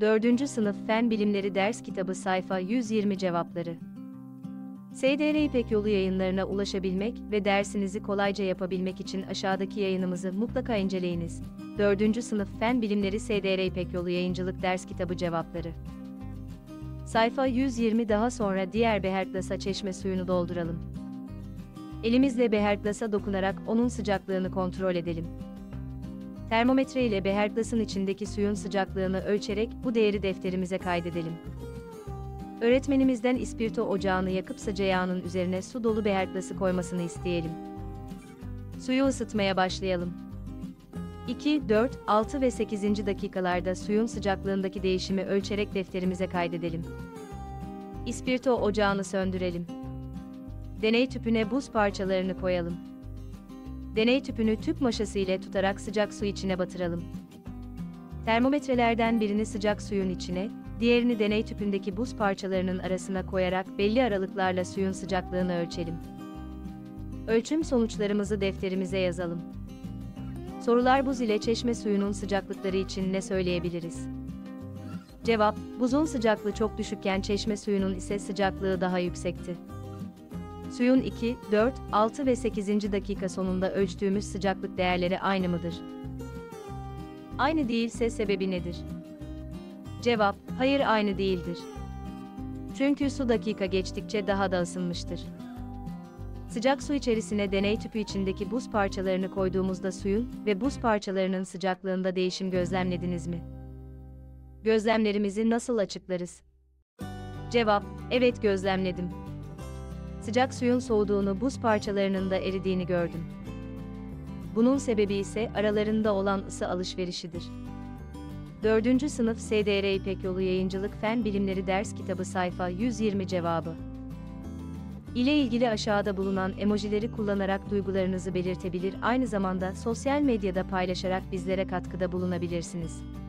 4. Sınıf Fen Bilimleri Ders Kitabı Sayfa 120 Cevapları. SDR İpek Yolu yayınlarına ulaşabilmek ve dersinizi kolayca yapabilmek için aşağıdaki yayınımızı mutlaka inceleyiniz. 4. Sınıf Fen Bilimleri SDR İpek Yolu Yayıncılık Ders Kitabı Cevapları. Sayfa 120. Daha sonra diğer beherglasa çeşme suyunu dolduralım. Elimizle beherglasa dokunarak onun sıcaklığını kontrol edelim. Termometre ile beherglasın içindeki suyun sıcaklığını ölçerek bu değeri defterimize kaydedelim. Öğretmenimizden ispirto ocağını yakıp sıca yağının üzerine su dolu beherglası koymasını isteyelim. Suyu ısıtmaya başlayalım. 2, 4, 6 ve 8. dakikalarda suyun sıcaklığındaki değişimi ölçerek defterimize kaydedelim. İspirto ocağını söndürelim. Deney tüpüne buz parçalarını koyalım. Deney tüpünü tüp maşası ile tutarak sıcak su içine batıralım. Termometrelerden birini sıcak suyun içine, diğerini deney tüpündeki buz parçalarının arasına koyarak belli aralıklarla suyun sıcaklığını ölçelim. Ölçüm sonuçlarımızı defterimize yazalım. Sorular: buz ile çeşme suyunun sıcaklıkları için ne söyleyebiliriz? Cevap: buzun sıcaklığı çok düşükken çeşme suyunun ise sıcaklığı daha yüksekti. Suyun 2, 4, 6 ve 8. dakika sonunda ölçtüğümüz sıcaklık değerleri aynı mıdır? Aynı değilse sebebi nedir? Cevap: hayır, aynı değildir. Çünkü su dakika geçtikçe daha da ısınmıştır. Sıcak su içerisine deney tüpü içindeki buz parçalarını koyduğumuzda suyun ve buz parçalarının sıcaklığında değişim gözlemlediniz mi? Gözlemlerimizi nasıl açıklarız? Cevap: evet, gözlemledim. Sıcak suyun soğuduğunu, buz parçalarının da eridiğini gördüm. Bunun sebebi ise aralarında olan ısı alışverişidir. 4. Sınıf SDR İpek Yolu Yayıncılık Fen Bilimleri Ders Kitabı Sayfa 120 Cevabı ile ilgili aşağıda bulunan emojileri kullanarak duygularınızı belirtebilir, aynı zamanda sosyal medyada paylaşarak bizlere katkıda bulunabilirsiniz.